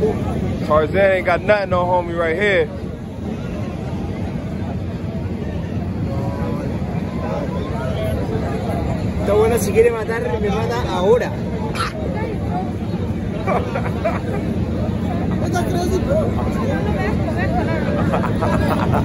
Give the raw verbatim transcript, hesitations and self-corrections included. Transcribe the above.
Tarzan ain't got nothing on homie right here. Está bueno, si quiere matar, me mata ahora. That's crazy, bro.